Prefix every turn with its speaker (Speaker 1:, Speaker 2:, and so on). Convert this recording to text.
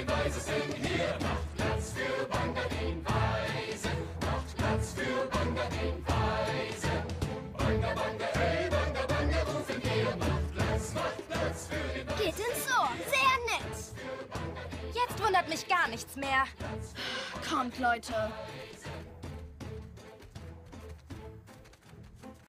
Speaker 1: den Weisesten hier. Macht Platz für Banga den Weisen. Macht Platz für Banga den Weisen. Banga, Banga, hey, Banga, Banga, rufen wir. Macht Platz für den Weisen.
Speaker 2: Geht ins Ohr. Sehr nett.
Speaker 3: Jetzt wundert mich gar nichts mehr.
Speaker 2: Kommt, Leute.